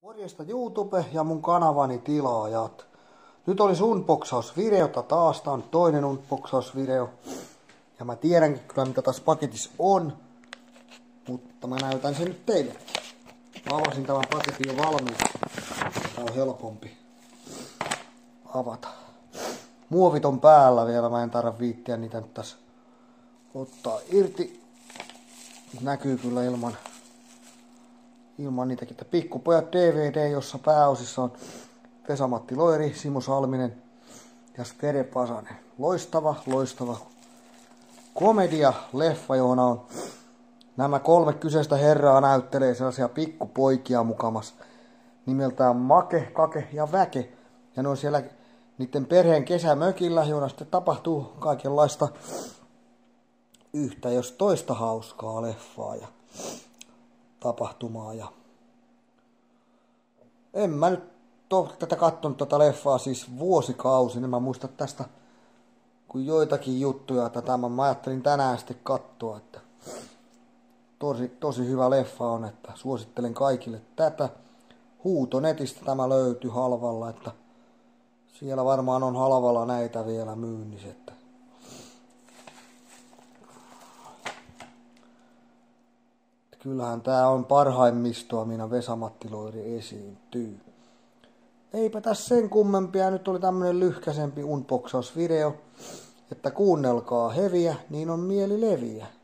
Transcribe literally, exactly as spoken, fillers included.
Morjesta YouTube ja mun kanavani tilaajat. Nyt olisi unboxausvideota taas. Tää on toinen unboxausvideo. Ja mä tiedänkin kyllä mitä tässä paketissa on. Mutta mä näytän sen nyt teillekin. Mä avasin tämän paketin jo valmiiksi. Tää on helpompi avata. Muovit on päällä vielä. Mä en tarvitse viittiä niitä nyt tässä ottaa irti. Näkyy kyllä ilman Ilman niitäkin, että Pikkupojat D V D, jossa pääosissa on Vesa-Matti Loiri, Simo Salminen ja Skere Pasanen. Loistava, loistava komedia-leffa, johon on nämä kolme kyseistä herraa näyttelee sellaisia pikkupoikia mukamas nimeltään Make, Kake ja Väke. Ja ne on siellä niiden perheen kesämökillä, joilla sitten tapahtuu kaikenlaista yhtä jos toista hauskaa leffaa ja tapahtumaa. Ja en mä nyt ole tätä kattonut tätä leffaa siis vuosikausin. En mä muista tästä kuin joitakin juttuja tätä. Mä ajattelin tänään sitten katsoa, että tosi, tosi hyvä leffa on, että suosittelen kaikille tätä. Huutonetistä tämä löytyy halvalla, että siellä varmaan on halvalla näitä vielä myynnissä. Että kyllähän tää on parhaimmistoa, minä Vesa-Matti Loiri esiintyy. Eipä tässä sen kummempia, nyt oli tämmönen lyhkäsempi unboxausvideo, että kuunnelkaa heviä, niin on mieli leviä.